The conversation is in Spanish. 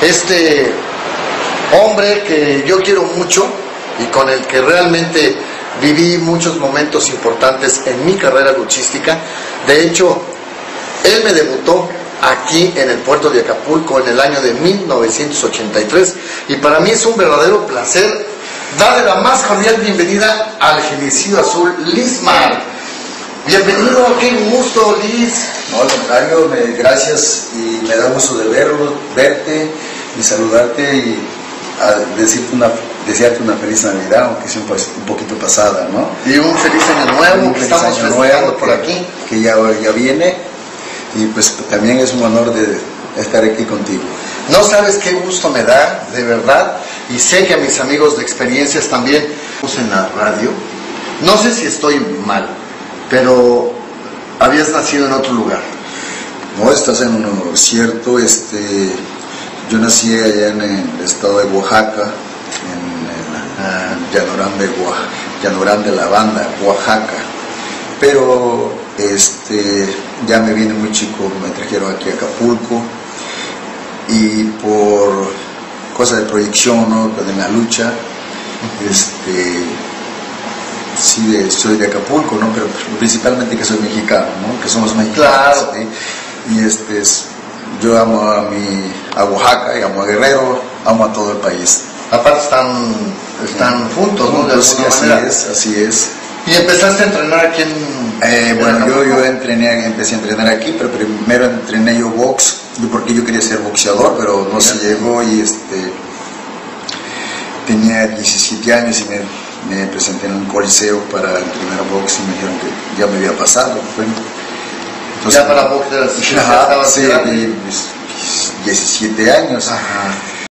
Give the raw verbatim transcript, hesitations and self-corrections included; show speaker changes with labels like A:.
A: este hombre que yo quiero mucho y con el que realmente viví muchos momentos importantes en mi carrera luchística. De hecho, él me debutó aquí en el puerto de Acapulco en el año de mil novecientos ochenta y tres, y para mí es un verdadero placer darle la más cordial bienvenida al Genocidio Azul, Lismar. Bienvenido, qué gusto, Liz.
B: No, al contrario, me, gracias, y me da gusto de verlo, verte y saludarte y a decirte una, desearte una feliz Navidad, aunque sea un, un poquito pasada, ¿no?
A: Y un feliz año nuevo,
B: un
A: que
B: feliz
A: estamos
B: año
A: festejando
B: nuevo
A: por
B: que,
A: aquí.
B: Que ya, ya viene, y pues también es un honor de estar aquí contigo.
A: No sabes qué gusto me da, de verdad, y sé que a mis amigos de experiencias también. En la radio, no sé si estoy mal, pero habías nacido en otro lugar.
B: No, estás en lo cierto. Este, yo nací allá en el estado de Oaxaca, en el Llanurán de, Llanurán de la Banda, Oaxaca. Pero este, ya me vine muy chico, me trajeron aquí a Acapulco, y por cosa de proyección, ¿no?, de la lucha, este, sí, de, soy de Acapulco, ¿no?, pero principalmente que soy mexicano, ¿no?, que somos mexicanos.
A: Claro.
B: ¿Sí? Y este, es, yo amo a, mi, a Oaxaca, y amo a Guerrero, amo a todo el país.
A: Aparte están, están juntos, ¿no? De alguna
B: Sí, así
A: manera.
B: es, así es.
A: ¿Y empezaste a entrenar aquí en...?
B: Eh,
A: en
B: bueno, yo,
A: Acapulco?
B: yo entrené, empecé a entrenar aquí, pero primero entrené yo box, yo porque yo quería ser boxeador, pero no se llegó, y este, tenía diecisiete años y me, me presenté en un coliseo para entrenar box, y me dijeron que ya me había pasado. Bueno, entonces,
A: ya para box, ya
B: ajá,
A: estabas
B: sí,
A: grande.
B: y, pues, diecisiete años.
A: Ajá.